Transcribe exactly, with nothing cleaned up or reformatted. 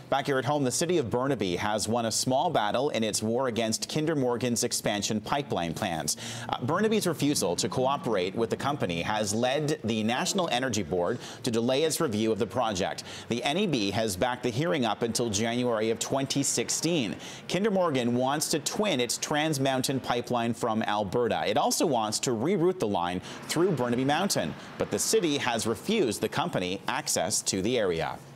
Back here at home, the City of Burnaby has won a small battle in its war against Kinder Morgan's expansion pipeline plans. Uh, Burnaby's refusal to cooperate with the company has led the National Energy Board to delay its review of the project. The N E B has backed the hearing up until January of twenty sixteen. Kinder Morgan wants to twin its Trans Mountain pipeline from Alberta. It also wants to reroute the line through Burnaby Mountain, but the city has refused the company access to the area.